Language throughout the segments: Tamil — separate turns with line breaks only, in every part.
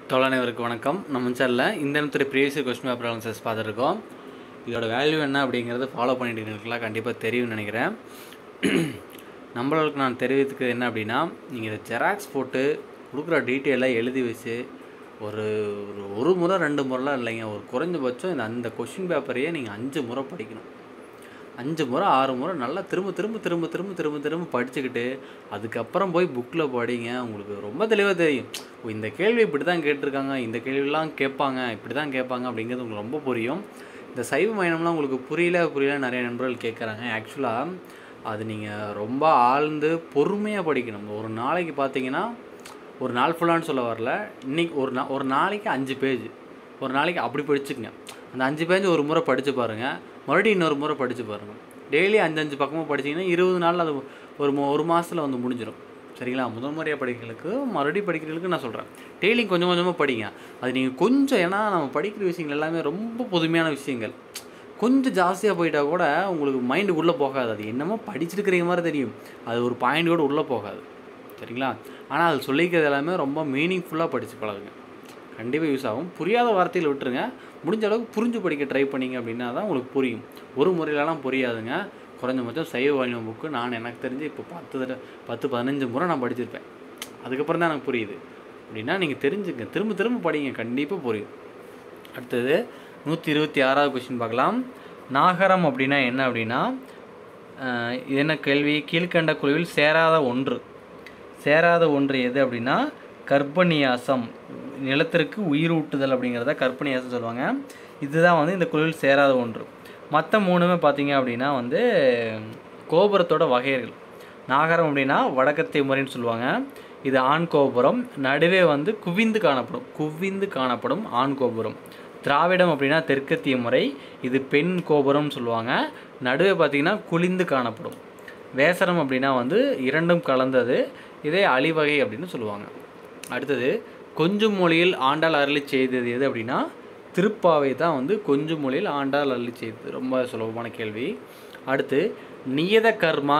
தோழனைவருக்கு வணக்கம். நம்ம சேனலில் இந்த நேரத்தில் ப்ரீவியஸ் கொஸ்டின் பேப்பர் அனாலிசிஸ் பார்த்துருக்கோம். இதோட வேல்யூ என்ன அப்படிங்கிறது ஃபாலோ பண்ணிட்டு இருக்கலாம், கண்டிப்பாக தெரியும்னு நினைக்கிறேன். நம்மளுக்கு நான் தெரிவித்துக்கு என்ன அப்படின்னா, நீங்கள் இதை ஜெராக்ஸ் போட்டு கொடுக்குற டீட்டெயிலாக எழுதி வச்சு ஒரு முறை 2 முறைலாம் இல்லைங்க, ஒரு குறைஞ்சபட்சம் அந்த கொஸ்டின் பேப்பரையே நீங்கள் 5 முறை படிக்கணும். 5 முறை 6 முறை நல்லா திரும்ப படிச்சுக்கிட்டு அதுக்கப்புறம் போய் புக்கில் படிங்க. உங்களுக்கு ரொம்ப தெளிவாக தெரியும். இந்த கேள்வி இப்படி தான் கேட்டிருக்காங்க, இந்த கேள்விலாம் கேட்பாங்க, இப்படி தான் கேட்பாங்க அப்படிங்கிறது உங்களுக்கு ரொம்ப புரியும். இந்த சைவ மைனம்லாம் உங்களுக்கு புரியல நிறைய நண்பர்கள் கேட்குறாங்க. ஆக்சுவலாக அது நீங்கள் ரொம்ப ஆழ்ந்து பொறுமையாக படிக்கணும். ஒரு நாளைக்கு பார்த்தீங்கன்னா, ஒரு நாள் ஃபுல்லான்னு சொல்ல வரல, இன்றைக்கி ஒரு நாளைக்கு 5 பேஜ், ஒரு நாளைக்கு அப்படி படிச்சுக்கங்க. அந்த 5 பேஜ் ஒரு முறை படித்து பாருங்கள், மறுபடியும் இன்னொரு முறை படித்து பாருங்கள். டெய்லி 5 பக்கமாக படிச்சிங்கன்னா 20 நாளில் அது ஒரு மாதத்தில் வந்து முடிஞ்சிடும். சரிங்களா? முதல் முறையாக படிக்கிறதுக்கு மறுபடியும் படிக்கிறதுக்கு நான் சொல்கிறேன், டெய்லி கொஞ்சம் கொஞ்சமாக படிங்க. அது நீங்கள் கொஞ்சம், ஏன்னா நம்ம படிக்கிற விஷயங்கள் எல்லாமே ரொம்ப புதுமையான விஷயங்கள். கொஞ்சம் ஜாஸ்தியாக போயிட்டால் கூட உங்களுக்கு மைண்டுக்குள்ளே போகாது. அது என்னமோ படிச்சிருக்கிற மாதிரி தெரியும், அது ஒரு பாயிண்ட் கூட உள்ளே போகாது. சரிங்களா? ஆனால் அது சொல்லிக்கிறது எல்லாமே ரொம்ப மீனிங்ஃபுல்லாக படித்து பழகுங்க, கண்டிப்பாக யூஸ் ஆகும். புரியாத வார்த்தையில் விட்டுருங்க, முடிஞ்ச அளவுக்கு புரிஞ்சு படிக்க ட்ரை பண்ணிங்க அப்படின்னா தான் உங்களுக்கு புரியும். ஒரு முறையிலலாம் புரியாதுங்க. குறைஞ்சபட்சம் சைவ வாணியம் புக்கு நான் எனக்கு தெரிஞ்சு இப்போ 10-15 முறை நான் படிச்சிருப்பேன். அதுக்கப்புறம் தான் எனக்கு புரியுது. அப்படின்னா நீங்கள் தெரிஞ்சுங்க, திரும்ப படிங்க, கண்டிப்பாக புரியும். அடுத்தது 126வது கொஸ்டின் பார்க்கலாம். நாகரம் அப்படின்னா என்ன அப்படின்னா, இது என்ன கேள்வி? கீழ்கண்ட குழுவில் சேராத ஒன்று எது அப்படின்னா கர்ப்பநியாசம். நிலத்திற்கு உயிரூட்டுதல் அப்படிங்கிறத கர்ப்பநியாசம் சொல்லுவாங்க. இதுதான் வந்து இந்த குழுவில் சேராத ஒன்று. மற்ற 3மே பார்த்தீங்க அப்படின்னா வந்து கோபுரத்தோட வகைகள். நாகரம் அப்படின்னா வடக்கத்திய முறைன்னு சொல்லுவாங்க, இது ஆண் கோபுரம். நடுவே வந்து குவிந்து காணப்படும் ஆண் கோபுரம். திராவிடம் அப்படின்னா தெற்கத்திய முறை, இது பெண் கோபுரம்னு சொல்லுவாங்க. நடுவே பார்த்திங்கன்னா குளிந்து காணப்படும். வேசரம் அப்படின்னா வந்து இரண்டும் கலந்தது, இதே அழிவகை அப்படின்னு சொல்லுவாங்க. அடுத்தது கொஞ்சம் மொழியில் ஆண்டாள் அருளி செய்தது எது அப்படின்னா திருப்பாவை தான் வந்து கொஞ்சம் மொழியில் ஆண்டாள் அருளி செய்தது. ரொம்ப சுலபமான கேள்வி. அடுத்து நியத கர்மா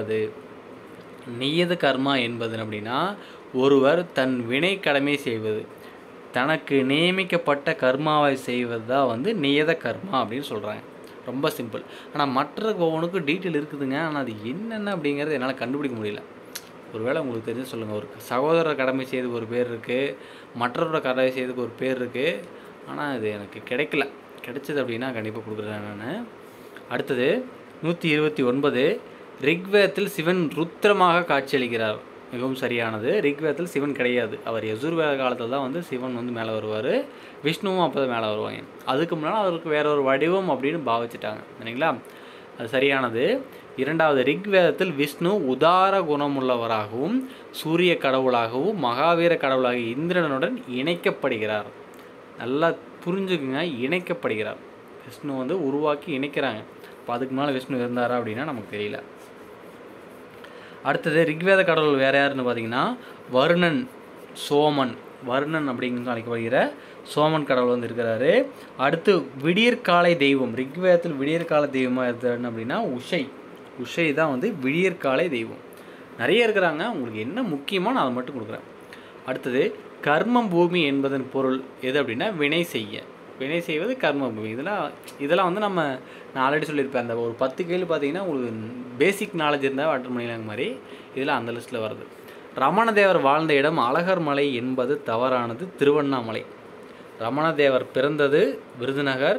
என்பது அப்படின்னா ஒருவர் தன் வினை கடமை செய்வது, தனக்கு நியமிக்கப்பட்ட கர்மாவை செய்வது தான் வந்து நியத கர்மா அப்படின்னு சொல்கிறாங்க. ரொம்ப சிம்பிள். ஆனால் மற்ற ஒவ்வொன்றுக்கு டீட்டெயில் இருக்குதுங்க, ஆனால் அது என்னென்ன அப்படிங்கிறது என்னால் கண்டுபிடிக்க முடியல. ஒருவேளை உங்களுக்கு தெரிஞ்சு சொல்லுங்கள். ஒரு சகோதரர் கடமை செய்ததுக்கு ஒரு பேர் இருக்குது, மற்றவரோட கடமை செய்ததுக்கு ஒரு பேர் இருக்குது. ஆனால் இது எனக்கு கிடைச்சது அப்படின்னா கண்டிப்பாக கொடுக்குறேன் நான். அடுத்தது 129. ரிக்வேதத்தில் சிவன் ருத்ரமாக காட்சியளிக்கிறார். மிகவும் சரியானது. ரிக்வேதத்தில் சிவன் கிடையாது. அவர் யஜுர்வேத காலத்தில் தான் வந்து சிவன் வந்து மேலே வருவார், விஷ்ணுவும் அப்போ தான் மேலே வருவாங்க. அதுக்கு முன்னால் அவருக்கு வேற ஒரு வடிவம் அப்படின்னு பாவிச்சிட்டாங்க. சரிங்களா? அது சரியானது. 2வது, ரிக்வேதத்தில் விஷ்ணு உதார குணமுள்ளவராகவும் சூரிய கடவுளாகவும் மகாவீர கடவுளாக இந்திரனுடன் இணைக்கப்படுகிறார். நல்லா புரிஞ்சுக்குங்க, இணைக்கப்படுகிறார். விஷ்ணு வந்து உருவாக்கி இணைக்கிறாங்க. இப்போ அதுக்கு மேலே விஷ்ணு இருந்தாரா அப்படின்னா நமக்கு தெரியல. அடுத்தது ரிக்வேத கடவுள் வேறு யாருன்னு பார்த்தீங்கன்னா வருணன், சோமன். வருணன் அப்படிங்கிறது அழைக்கப்படுகிற சோமன் கடவுள் வந்து இருக்கிறாரு. அடுத்து விடியற்காலை தெய்வம், ரிக்வேதத்தில் விடியற்கால தெய்வமாக இருந்தாருன்னு அப்படின்னா உஷை தான் வந்து விடியற்காலை தெய்வம். நிறைய இருக்கிறாங்க, உங்களுக்கு என்ன முக்கியமாக நான் அதை மட்டும் கொடுக்குறேன். அடுத்தது கர்ம பூமி என்பதன் பொருள் எது அப்படின்னா வினை செய்வது கர்ம பூமி. இதெல்லாம் வந்து நான் ஆல்ரெடி சொல்லியிருப்பேன். அந்த ஒரு 10 கேள்வி பார்த்தீங்கன்னா உங்களுக்கு பேசிக் நாலேஜ் இருந்தால் அட்டன் பண்ணிடலாங்க மாதிரி, இதெல்லாம் அந்த லிஸ்ட்டில் வருது. ரமணதேவர் வாழ்ந்த இடம் அழகர் மலை என்பது தவறானது, திருவண்ணாமலை. ரமணதேவர் பிறந்தது விருதுநகர்,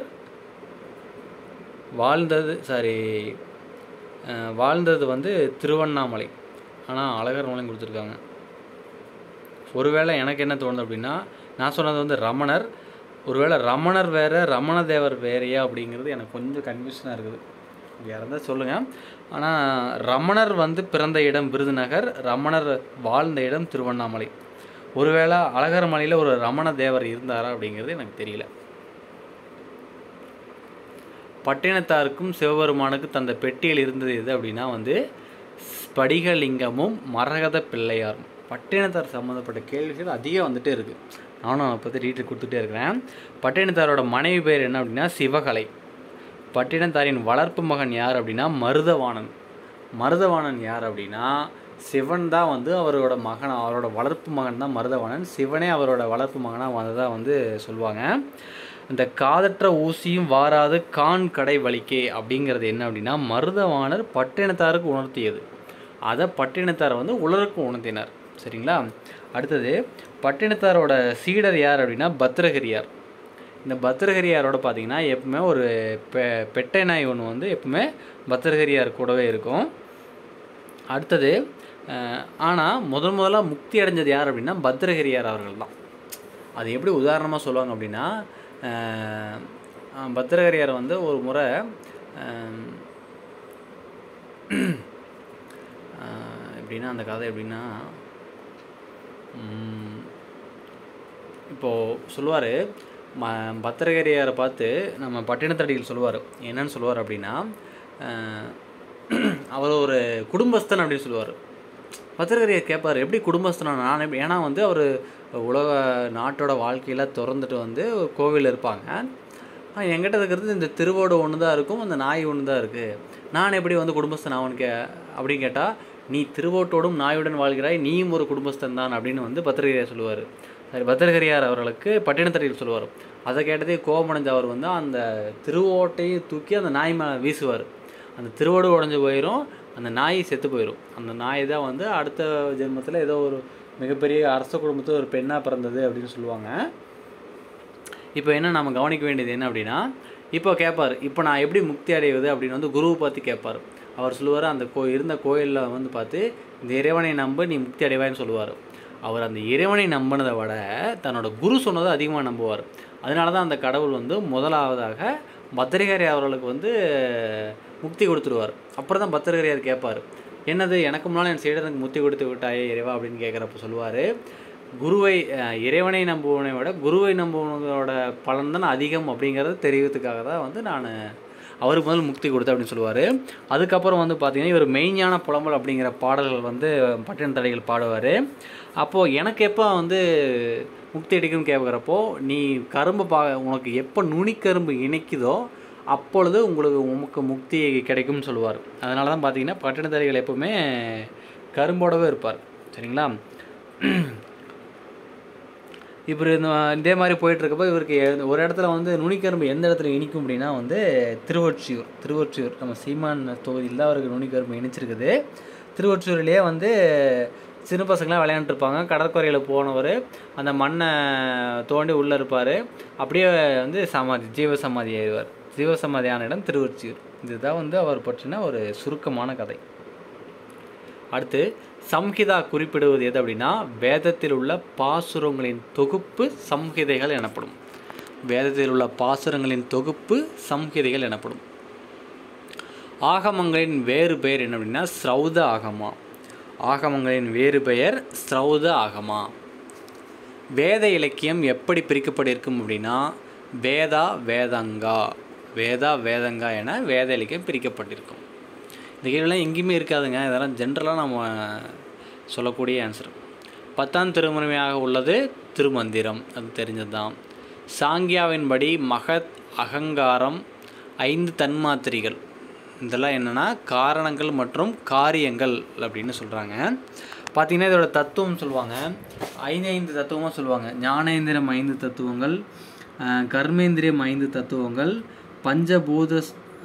வாழ்ந்தது வந்து திருவண்ணாமலை. ஆனால் அழகர் மலையும் கொடுத்துருக்காங்க. ஒருவேளை எனக்கு என்ன தோணுது அப்படின்னா, நான் சொன்னது வந்து ரமணர், ஒருவேளை ரமணர் வேறு ரமணதேவர் வேறையா அப்படிங்கிறது எனக்கு கொஞ்சம் கன்ஃபியூஷனாக இருக்குது. வேறு இருந்தால் சொல்லுங்கள். ஆனால் ரமணர் வந்து பிறந்த இடம் விருதுநகர், ரமணர் வாழ்ந்த இடம் திருவண்ணாமலை. ஒருவேளை அழகர் மலையில் ஒரு ரமண தேவர் இருந்தாரா அப்படிங்கிறது எனக்கு தெரியல. பட்டினத்தாருக்கும் சிவபெருமானுக்கு தந்த பெட்டியில் இருந்தது எது அப்படின்னா வந்து ஸ்படிகலிங்கமும் மரகத பிள்ளையாரும். பட்டினத்தார் சம்மந்தப்பட்ட கேள்விகள் அதிகம் வந்துகிட்டே இருக்குது. நானும் அதை பற்றி டீட்டெயில் கொடுத்துட்டே இருக்கிறேன். பட்டினத்தாரோட மனைவி பேர் என்ன அப்படின்னா சிவகலை. பட்டினத்தாரின் வளர்ப்பு மகன் யார் அப்படின்னா மருதவாணன் யார் அப்படின்னா சிவன் தான் வந்து அவரோட மகன், அவரோட வளர்ப்பு மகன் தான் மருதவாணன். சிவனே அவரோட வளர்ப்பு மகனாக வந்ததாக வந்து சொல்லுவாங்க. இந்த காதற்ற ஊசியும் வாராது கான் கடை வலிக்கே அப்படிங்கிறது என்ன அப்படின்னா, மருதவாணர் பட்டினத்தாருக்கு உணர்த்தியது, அதை பட்டினத்தார் வந்து உலருக்கு உணர்த்தினார். சரிங்களா? அடுத்தது பட்டினத்தாரோட சீடர் யார் அப்படின்னா பத்திரகிரியார். இந்த பத்திரகிரியாரோட பார்த்திங்கன்னா எப்பவுமே ஒரு பெட்டை நாய் ஒன்று வந்து எப்பவுமே பத்திரகிரியார் கூடவே இருக்கும். அடுத்தது ஆனால் முதலாக முக்தி அடைஞ்சது யார் அப்படின்னா பத்திரகிரியார் அவர்கள் தான். அது எப்படி உதாரணமாக சொல்லுவாங்க அப்படின்னா, பத்திரகிரியார் வந்து ஒரு முறை எப்படின்னா, அந்த கதை எப்படின்னா, இப்போது சொல்லுவார், பத்திரகிரியாரை பார்த்து நம்ம பட்டினத்தடிகள் சொல்லுவார். என்னன்னு சொல்லுவார் அப்படின்னா, அவர் ஒரு குடும்பஸ்தன் அப்படின்னு சொல்லுவார். பத்திரகிரியார் கேட்பார், எப்படி குடும்பஸ்தனா நான் எப்படி, ஏன்னா வந்து அவர் உலக நாட்டோட வாழ்க்கையில் திறந்துட்டு வந்து கோவிலில் இருப்பாங்க. என்கிட்ட இருக்கிறது இந்த திருவோடு ஒன்று தான் இருக்கும், அந்த நாய் ஒன்று தான் இருக்குது, நான் எப்படி வந்து குடும்பஸ்தன் அவனுக்கு அப்படின்னு கேட்டால், நீ திருவோட்டோடும் நாயுடன் வாழ்கிறாய், நீயும் ஒரு குடும்பஸ்தன் தான் அப்படின்னு வந்து பத்திரகிரியார் சொல்லுவார். சரி, பத்திரகிரியார் அவர்களுக்கு பட்டினத்தடியில் சொல்லுவார். அதை கேட்டதே கோபமடைஞ்ச அவர் வந்து அந்த திருவோட்டையும் தூக்கி அந்த நாய் மேலே வீசுவார். அந்த திருவோடு உடஞ்சி போயிடும், அந்த நாய் செத்து போயிடும். அந்த நாய் தான் வந்து அடுத்த ஜென்மத்தில் ஏதோ ஒரு மிகப்பெரிய அரச குடும்பத்தில் ஒரு பெண்ணாக பிறந்தது அப்படின்னு சொல்லுவாங்க. இப்போ என்ன நம்ம கவனிக்க வேண்டியது என்ன அப்படின்னா, இப்போ கேட்பார், இப்போ நான் எப்படி முக்தி அடைவது அப்படின்னு வந்து குருவை பார்த்து கேட்பார். அவர் சொல்லுவார், அந்த இருந்த கோயிலில் வந்து பார்த்து இந்த இறைவனை நம்ப நீ முக்தி அடைவாய்ன்னு சொல்லுவார். அவர் அந்த இறைவனை நம்பினதை விட தன்னோட குரு சொன்னதை அதிகமாக நம்புவார். அதனால தான் அந்த கடவுள் வந்து முதலாவதாக பத்திரகிரியார் அவர்களுக்கு வந்து முக்தி கொடுத்துருவார். அப்புறம் தான் பத்திரகிரியார் கேட்பார், என்னது எனக்கு முன்னால் என் சீடனுக்கு முக்தி கொடுத்து விட்டாயே இறைவா அப்படின்னு கேட்குறப்ப சொல்லுவார், இறைவனை நம்புவனை விட குருவை நம்புவனோட பலன் தான் அதிகம் அப்படிங்கிறத தெரிவிக்கிறதுக்காக தான் வந்து நான் அவருக்கு முதல் முக்தி கொடுத்தேன் அப்படின்னு சொல்லுவார். அதுக்கப்புறம் வந்து பார்த்திங்கன்னா இவர் மெய்ஞான புலம்பல் அப்படிங்கிற பாடல்கள் வந்து பட்டினத்தடிகள் பாடுவார். அப்போது எனக்கு எப்போ வந்து முக்தி அடிக்கும்னு கேட்குறப்போ, நீ கரும்பு உனக்கு எப்போ நுனிக்கரும்பு இணைக்குதோ அப்பொழுது உமக்கு முக்தி கிடைக்கும்னு சொல்லுவார். அதனால தான் பார்த்திங்கன்னா பட்டினத்தடிகள் எப்போவுமே கரும்போடவே இருப்பார். சரிங்களா? இப்படி இதே மாதிரி போயிட்டுருக்கப்போ இவருக்கு ஒரு இடத்துல வந்து நுனிக்கரும்பு எந்த இடத்துல இனிக்கும் அப்படின்னா வந்து திருவொற்றியூர் நம்ம சீமான் தொகுதியில் தான் அவருக்கு நுனிக்கரும்பு இனிச்சிருக்குது. திருவொற்றியூர்லேயே வந்து சின்ன பசங்களாம் விளையாண்டுருப்பாங்க. கடற்கரையில் போனவர் அந்த மண்ணை தோண்டி உள்ளே இருப்பார். அப்படியே வந்து ஜீவசமாதி ஆயிடுவார். ஜீவசமாதியான இடம் திருவொற்றியூர். இதுதான் வந்து அவர் பற்றின ஒரு சுருக்கமான கதை. அடுத்து சம்ஹிதா குறிப்பிடுவது எது அப்படின்னா, வேதத்தில் உள்ள பாசுரங்களின் தொகுப்பு சம்ஹிதைகள் எனப்படும். வேதத்தில் உள்ள பாசுரங்களின் தொகுப்பு சம்ஹிதைகள் எனப்படும். ஆகமங்களின் வேறு பெயர் என்ன அப்படின்னா ஸ்ரௌத ஆகமா. ஆகமங்களின் வேறு பெயர் ஸ்ரௌத ஆகமா. வேத இலக்கியம் எப்படி பிரிக்கப்பட்டிருக்கும் அப்படின்னா வேதங்கா என வேத இலக்கியம் பிரிக்கப்பட்டிருக்கும். இந்த கேள்விலாம் எங்கேயுமே இருக்காதுங்க, இதெல்லாம் ஜென்ரலாக நம்ம சொல்லக்கூடிய ஆன்சர். 10ஆம் திருமுறையாக உள்ளது திருமந்திரம், அது தெரிஞ்சது தான். சாங்கியாவின்படி மகத், அகங்காரம், 5 தன்மாத்திரிகள், இதெல்லாம் என்னென்னா காரணங்கள் மற்றும் காரியங்கள் அப்படின்னு சொல்கிறாங்க. பார்த்திங்கன்னா இதோட தத்துவம் சொல்லுவாங்க, 5 தத்துவமாக சொல்லுவாங்க. ஞானேந்திரம் 5 தத்துவங்கள், கர்மேந்திரியம் 5 தத்துவங்கள், பஞ்சபூத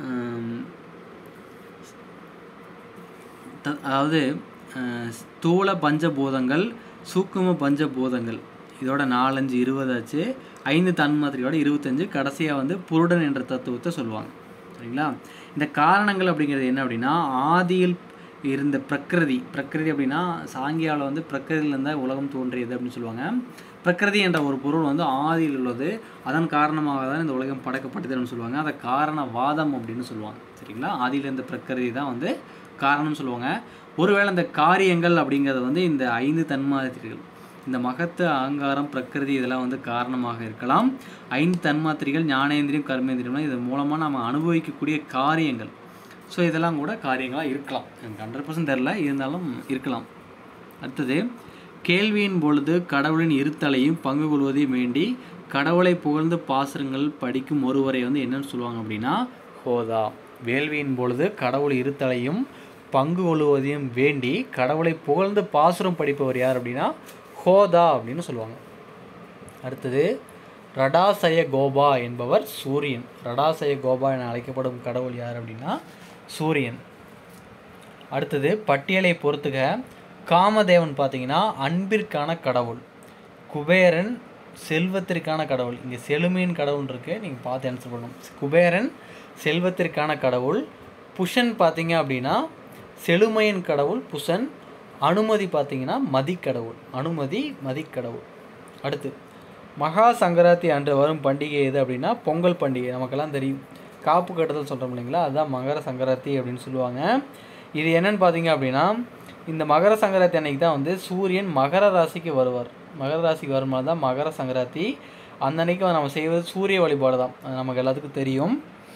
அதாவது ஸ்தூல பஞ்சபூதங்கள், சூக்கும பஞ்சபூதங்கள், இதோட 4 5 20 ஆச்சு. 5 தன்மாத்திரையோட 25, கடைசியாக வந்து புருடன் என்ற தத்துவத்தை சொல்லுவாங்க. சரிங்களா? இந்த காரணங்கள் அப்படிங்கிறது என்ன அப்படின்னா, ஆதியில் இருந்த பிரகிருதி அப்படின்னா சாங்கியாவில் வந்து பிரகிருதியிலேருந்து உலகம் தோன்றியது அப்படின்னு சொல்லுவாங்க. பிரகிருதி என்ற ஒரு பொருள் வந்து ஆதியில் உள்ளது, அதன் காரணமாக தான் இந்த உலகம் படைக்கப்பட்டதுன்னு சொல்லுவாங்க. அதை காரணவாதம் அப்படின்னு சொல்லுவாங்க. சரிங்களா? ஆதியில் இருந்த பிரகிருதி தான் வந்து காரணம்னு சொல்லுவாங்க. ஒருவேளை இந்த காரியங்கள் அப்படிங்கிறது வந்து இந்த 5 தன்மாத்திரைகள், இந்த மகத்து, அகங்காரம், பிரகிருதி இதெல்லாம் வந்து காரணமாக இருக்கலாம். 5 தன்மாத்திரைகள் ஞானேந்திரியம், கர்மேந்திரியம், இது மூலமாக நம்ம அனுபவிக்கக்கூடிய காரியங்கள். ஸோ இதெல்லாம் கூட காரியங்களாக இருக்கலாம். எனக்கு 100% தெரில, இருந்தாலும் இருக்கலாம். அடுத்தது கேள்வியின் பொழுது கடவுளின் இருத்தலையும் பங்கு கொள்வதையும் வேண்டி கடவுளை புகழ்ந்து பாசுரங்கள் படிக்கும் ஒருவரை வந்து என்னன்னு சொல்லுவாங்க அப்படின்னா ஹோதா. வேள்வியின் பொழுது கடவுள் இருத்தலையும் பங்கு கொள்வதையும் வேண்டி கடவுளை புகழ்ந்து பாசுரம் படிப்பவர் யார் அப்படின்னா ஹோதா அப்படின்னு சொல்லுவாங்க. அடுத்தது ரடாசய கோபா என்பவர் சூரியன். ரடாசய கோபா என அழைக்கப்படும் கடவுள் யார் அப்படின்னா சூரியன். அடுத்தது பட்டியலை பொறுத்துக. காமதேவன் பார்த்தீங்கன்னா அன்பிற்கான கடவுள். குபேரன் செல்வத்திற்கான கடவுள். இங்கே செழுமையின் கடவுள் இருக்குது, நீங்கள் பார்த்து ஆன்சர் பண்ணணும். குபேரன் செல்வத்திற்கான கடவுள். புஷன் பார்த்தீங்க அப்படின்னா செழுமையின் கடவுள் புஷன். அனுமதி பார்த்தீங்கன்னா மதிக்கடவுள். அனுமதி மதிக்கடவுள். அடுத்து மகா சங்கராந்தி அன்று வரும் பண்டிகை எது அப்படின்னா பொங்கல் பண்டிகை. நமக்கெல்லாம் தெரியும், காப்பு கட்டுதல் சொல்கிறோம் இல்லைங்களா, அதுதான் மகர சங்கராந்தி அப்படின்னு சொல்லுவாங்க. இது என்னன்னு பார்த்தீங்க அப்படின்னா இந்த மகர சங்கராந்தி அன்னைக்கு தான் வந்து சூரியன் மகர ராசிக்கு வருவார். மகர ராசிக்கு வரும்போது தான் மகர சங்கராந்தி. அந்த அன்னைக்கு நம்ம செய்வது சூரிய வழிபாடு தான், அது நமக்கு எல்லாத்துக்கும் தெரியும்.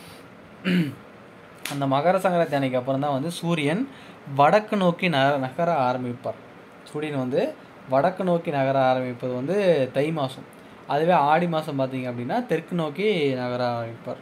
அந்த மகர சங்கராந்தி அன்னைக்கு அப்புறம் தான் வந்து சூரியன் வடக்கு நோக்கி நகர ஆரம்பிப்பார். சூரியன் வந்து வடக்கு நோக்கி நகர ஆரம்பிப்பது வந்து தை மாதம். அதுவே ஆடி மாதம் பார்த்தீங்க அப்படின்னா தெற்கு நோக்கி நகர ஆரம்பிப்பார்.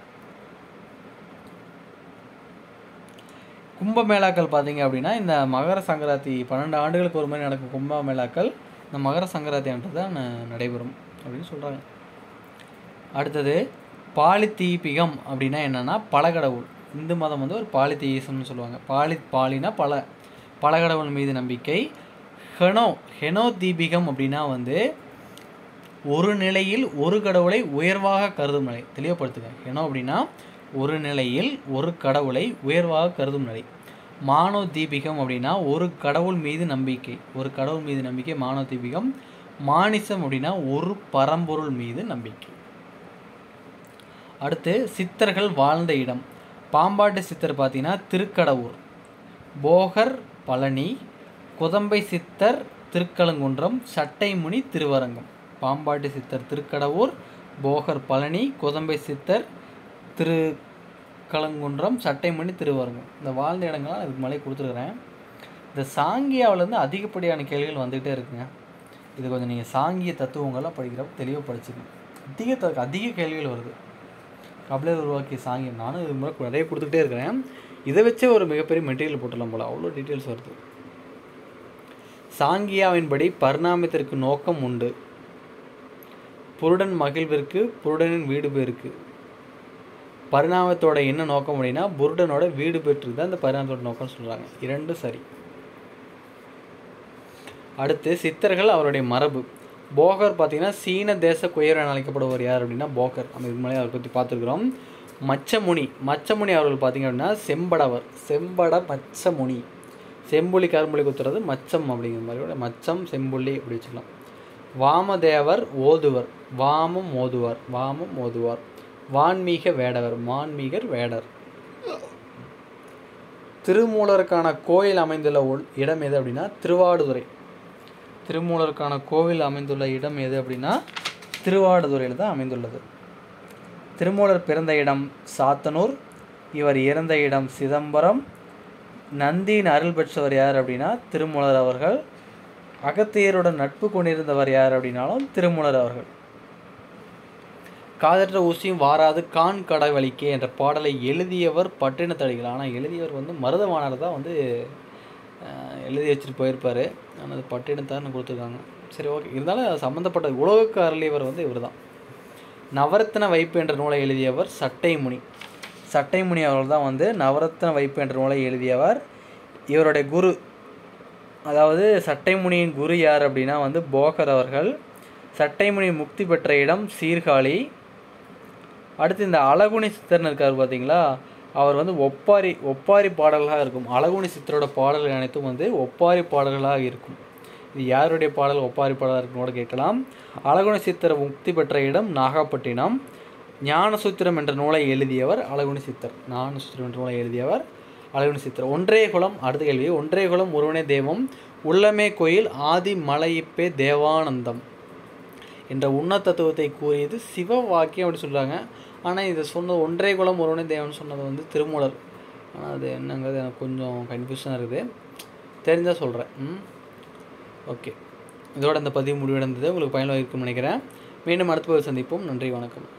கும்பமேளாக்கள் பார்த்தீங்க அப்படின்னா இந்த மகர சங்கராந்தி 12 ஆண்டுகளுக்கு ஒரு மாதிரி நடக்கும் கும்பமேளாக்கள் இந்த மகர சங்கராந்தி அன்று தான் நடைபெறும் அப்படின்னு சொல்கிறாங்க. அடுத்தது பாலித்தீபிகம் அப்படின்னா என்னென்னா பலகடவுள். இந்து மதம் வந்து ஒரு பாலித்தீசம்னு சொல்லுவாங்க. பாலினா பலகடவுள் மீது நம்பிக்கை. ஹெனோ தீபிகம் அப்படின்னா வந்து ஒரு நிலையில் ஒரு கடவுளை உயர்வாக கருதும் நிலை. தெளிவுபடுத்துங்க. ஹெனோ அப்படின்னா ஒரு நிலையில் ஒரு கடவுளை உயர்வாக கருதும் நிலை. மானோ தீபிகம் அப்படின்னா ஒரு கடவுள் மீது நம்பிக்கை. ஒரு கடவுள் மீது நம்பிக்கை மானோ தீபிகம். மானிசம் அப்படின்னா ஒரு பரம்பொருள் மீது நம்பிக்கை. அடுத்து சித்தர்கள் வாழ்ந்த இடம். பாம்பாட்டு சித்தர் பார்த்தீங்கன்னா திருக்கடவுர். போகர் பழனி. குதம்பை சித்தர் திருக்கழுங்குன்றம். சட்டைமுனி திருவரங்கம். பாம்பாட்டு சித்தர் திருக்கடவுர், போகர் பழனி, குதம்பை சித்தர் திருக்கழுங்குன்றம், சட்டைமுனி திருவரங்கம். இந்த வாழ்ந்த இடங்கள்லாம் இதுக்கு மேலே கொடுத்துருக்குறேன். இந்த சாங்கியாவிலேருந்து அதிகப்படியான கேள்விகள் வந்துகிட்டே இருக்குங்க. இது கொஞ்சம் நீங்கள் சாங்கிய தத்துவங்கள்லாம் படிக்கிறப்ப தெளிவாக படிச்சுக்கணும். அதிக கேள்விகள் வருது. கபிலர் உருவாக்கிய சாங்கியம் நானும் இது முறை நிறைய கொடுத்துக்கிட்டே இருக்கிறேன். இதை வச்சே ஒரு மிகப்பெரிய மெட்டீரியல் போட்டுடலாம் போல், அவ்வளோ டீட்டெயில்ஸ் வருது. சாங்கியாவின்படி பரிணாமத்திற்கு நோக்கம் உண்டு. புருடன் மகிழ்விற்கு புருடனின் வீடு பேருக்கு. பரிணாமத்தோட என்ன நோக்கம் அப்படின்னா புருடனோட வீடு பெற்று தான் இந்த பரிணாமத்தோட நோக்கம்னு சொல்கிறாங்க. 2 சரி. அடுத்து சித்தர்கள் அவருடைய மரபு. போகர் பார்த்தீங்கன்னா சீன தேச குயர் என அழைக்கப்படுவர் யார் அப்படின்னா போகர். நம்ம இது மாதிரி அவரை பற்றி பார்த்துருக்குறோம். மச்சமுனி அவர்கள் பார்த்தீங்க அப்படின்னா செம்படவர். மச்சமுனி. செம்புலி கரும்புலி குத்துறது மச்சம் அப்படிங்கிற மாதிரி மச்சம் செம்புள்ளி அப்படி வச்சுக்கலாம். வாமதேவர் ஓதுவர். வாமம் ஓதுவார். வான்மீக வேடவர். மான்மீகர் வேடர். திருமூலருக்கான கோயில் அமைந்துள்ள இடம் எது அப்படின்னா திருவாடுதுறை. திருமூலருக்கான கோவில் அமைந்துள்ள இடம் எது அப்படின்னா திருவாடுதுறையில் தான் அமைந்துள்ளது. திருமூலர் பிறந்த இடம் சாத்தனூர். இவர் இறந்த இடம் சிதம்பரம். நந்தியின் அருள் பெற்றவர் யார் அப்படின்னா திருமூலர் அவர்கள். அகத்தியருடன் நட்பு கொண்டிருந்தவர் யார் அப்படின்னாலும் திருமூலர் அவர்கள். காதற்ற ஊசியும் வாராது கான் கடவழிக்கே என்ற பாடலை எழுதியவர் பட்டினத்தடிகள். ஆனால் எழுதியவர் வந்து மருதவாணர் தான் வந்து எழுதி வச்சுட்டு போயிருப்பார். ஆனால் அது பட்டினத்தார்னு கொடுத்துருக்காங்க. சரி, ஓகே. இருந்தாலும் சம்மந்தப்பட்ட உலகுக்கு அருளியவர் வந்து இவர் தான். நவரத்ன வைப்பு என்ற நூலை எழுதியவர் சட்டைமுனி அவர்கள் தான் வந்து நவரத்ன வைப்பு என்ற நூலை எழுதியவர். இவருடைய குரு, அதாவது சட்டைமுனியின் குரு யார் அப்படின்னா வந்து போகர் அவர்கள். சட்டைமுனி முக்தி பெற்ற இடம் சீர்காழி. அடுத்து இந்த அழகுனி சித்தர்னு இருக்கார் பார்த்தீங்களா, அவர் வந்து ஒப்பாரி பாடல்களாக இருக்கும். அழகுனி சித்தரோட பாடல்கள் அனைத்தும் வந்து ஒப்பாரி பாடல்களாக இருக்கும். இது யாருடைய பாடல் ஒப்பாரி பாடலாக இருக்குன்னு கூட கேட்கலாம். அழகுனி சித்தர் முக்தி பெற்ற இடம் நாகப்பட்டினம். ஞானசூத்திரம் என்ற நூலை எழுதியவர் அழகுனி சித்தர். அழகுனி சித்தர். ஒன்றே குலம். அடுத்த கேள்வி. ஒன்றே குலம் ஒருவனே தெய்வம் உள்ளமே கோயில் ஆதி மலையிப்பே தேவானந்தம் என்ற உண்ண தத்துவத்தை கூறியது சிவ வாக்கியம் அப்படி சொல்கிறாங்க. ஆனால் இதை சொன்னது ஒன்றே குலம் ஒருவனே தேவன் சொன்னது வந்து திருமூலர். ஆனால் அது என்னங்கிறது எனக்கு கொஞ்சம் கன்ஃபியூஷனாக இருக்குது, தெரிஞ்சால் சொல்கிறேன். ஓகே, இதோட இந்த பதிவு முடிவடைந்தது. உங்களுக்கு பயனுள்ள இருக்கும்னு நினைக்கிறேன். மீண்டும் அடுத்த பதிவு சந்திப்போம். நன்றி, வணக்கம்.